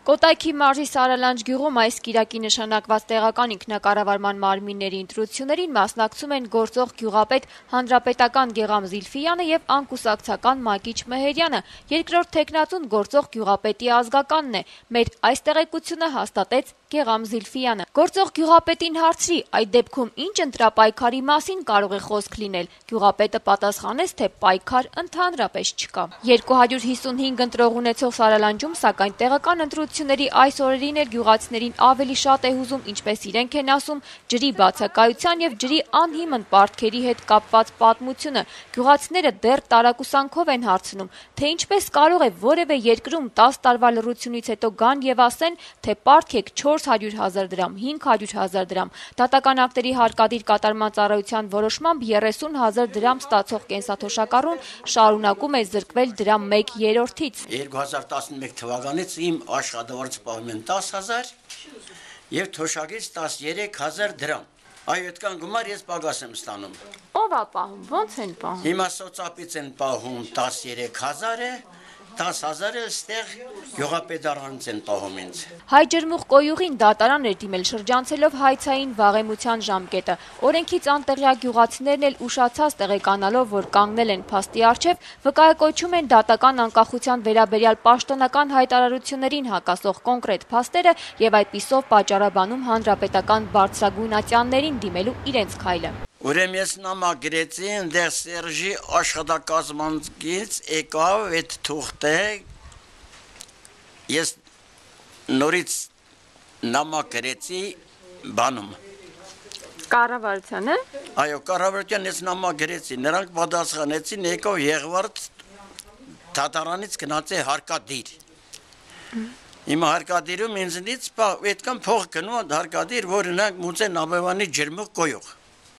Կոտայքի մարզի Սարալանջ գյուղում այս կիրակի նշանակված տեղական ինքնակառավարման մարմինների ընտրություններին մասնակցում են գործող գյուղապետ հանրապետական Գեղամ Զիլֆիյանը եւ անկուսակցական Մակիչ Մեհերյանը, երկրորդ թեկնածուն գործող գյուղապետի ազգականն է։ Մեր այս տեղեկությունը հաստատեց Գեղամ Զիլֆիյանը։ Գործող գյուղապետին հարցրի, այդ դեպքում ինչ ընտրապայքարի մասին կարող է խոսք լինել։ Գյուղապետը պատասխանեց, թե պայքար ընդհանրապես չկա։ 255 ընտրող ունեցող Սարալանջում, սակայն տեղական ընտրությունների այս օրերին էլ գյուղացիներին ավելի շատ է հուզում, ինչպես իրենք են ասում, ջրի բացակայության եւ ջրի անհիմն պարտքերի հետ կապված պատմությունը։ Գյուղացիները դեռ տարակուսանքով են հարցնում, թե ինչպես կարող է որևէ երկրում 10 տարվա լռությունից հետո գան եւ ասեն, թե պարտք 400,000 դրամ, 500,000 դրամ։ Դատական ակտերի հարկադիր կատարման ծառայության որոշմամբ 30,000 դրամ ստացող կենսաթոշակառուն շարունակում է զրկվել դրա 1/3-ից։ 2011 թվականից իմ աշխատավարձ պահում են 10,000 եւ թոշակից 13,000 դրամ։ Այո, այդքան գումար ես պակաս եմ ստանում։ Ո՞վ է պահում, ո՞նց են պահում։ Հիմա սոցապից են պահում 13,000-ը, 10,000-ը ստեղ գյուղապետարանից են պահում ինձ։ Հայ ջրմուղ կոյուղին դատարան էր դիմել շրջանցելով հայցային վաղեմության ժամկետը։ Օրենքից անտեղյակ գյուղացիներն էլ ուշացած տեղեկանալով, որ կանգնել են փաստի առջև, վկայակոչում են դատական անկախության վերաբերյալ պաշտոնական հայտարարություններին հակասող կոնկրետ փաստերը եւ այդպիսով պատճառաբանում հանրապետական բարձրագույն ատյաններին դիմելու իրենց քայլը։ Ուրեմն ես նամակրեցի այնտեղ Սերժի աշխատակազմից եկավ այդ թուղթե ես նորից նամակրեցի բանում Կառավարության է։ Այո, կառավարության ես նամակրեցի, նրանք պատասխանեցին, եկավ Եղվարդ դատարանից գնաց է հարկադիր։ Հիմա հարկադիրում ինձնից այդքան փող գնում հարկադիր, որ նրանք մուծեն Աբևանի ջրմուղ կոյուղ։